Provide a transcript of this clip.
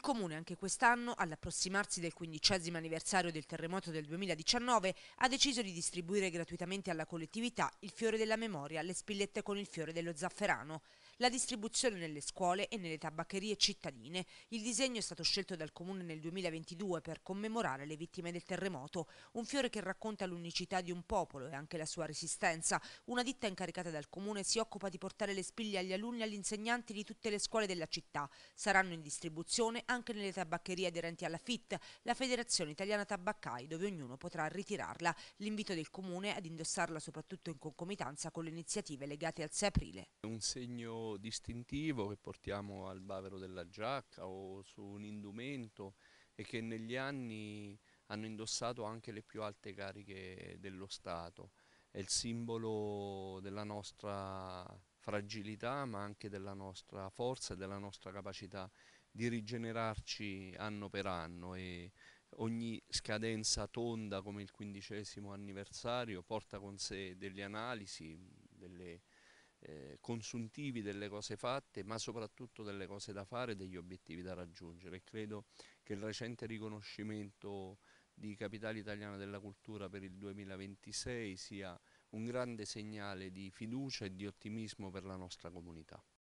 Comune anche quest'anno, all'approssimarsi del 15° anniversario del terremoto del 2019, ha deciso di distribuire gratuitamente alla collettività il fiore della memoria, le spillette con il fiore dello zafferano. La distribuzione nelle scuole e nelle tabaccherie cittadine. Il disegno è stato scelto dal Comune nel 2022 per commemorare le vittime del terremoto, un fiore che racconta l'unicità di un popolo e anche la sua resistenza. Una ditta incaricata dal Comune si occupa di portare le spille agli alunni e agli insegnanti di tutte le scuole della città. Saranno in distribuzione anche nelle tabaccherie aderenti alla FIT, la Federazione Italiana Tabaccai, dove ognuno potrà ritirarla. L'invito del Comune è ad indossarla soprattutto in concomitanza con le iniziative legate al 6 aprile. È un segno distintivo che portiamo al bavero della giacca o su un indumento e che negli anni hanno indossato anche le più alte cariche dello Stato. È il simbolo della nostra fragilità, ma anche della nostra forza e della nostra capacità di rigenerarci anno per anno, e ogni scadenza tonda come il 15° anniversario porta con sé delle analisi, delle consuntivi delle cose fatte, ma soprattutto delle cose da fare, degli obiettivi da raggiungere. E credo che il recente riconoscimento di Capitale Italiana della Cultura per il 2026 sia un grande segnale di fiducia e di ottimismo per la nostra comunità.